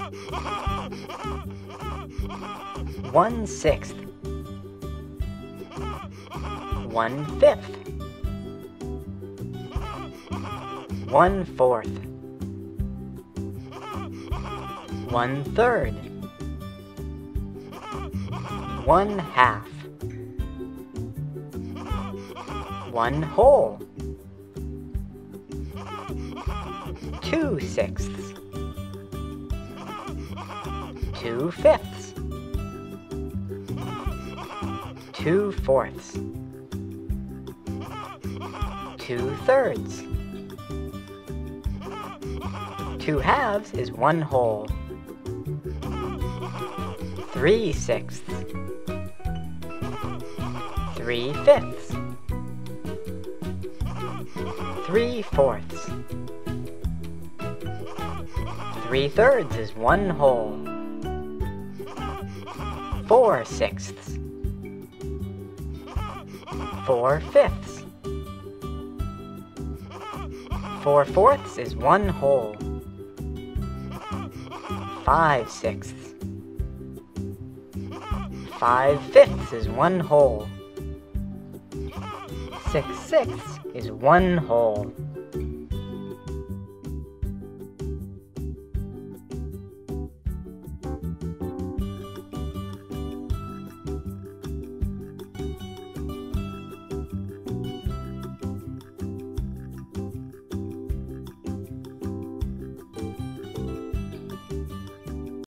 1/6. 1/5. 1/4. 1/3. 1/2. 1/2. 2/6. 2/5. 2/4. 2/3. 2/2 is 1/2. 3/6. 3/5. 3/4. 3/3 is 1/2. 4/6. 4/5. 4/4 is 1/2. 5/6. 5/5 is 1/2. 6/6 is 1/2.